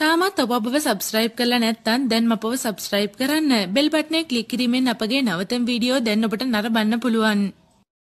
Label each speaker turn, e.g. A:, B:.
A: තාමත් ඔබ අපව සබ්ස්ක්‍රයිබ් කරලා නැත්නම් දැන් අපව සබ්ස්ක්‍රයිබ් කරන්න. බෙල් බටනේ ක්ලික් කිරීමෙන් අපගේ නවතම වීඩියෝ දැන් ඔබට නරඹන්න පුළුවන්.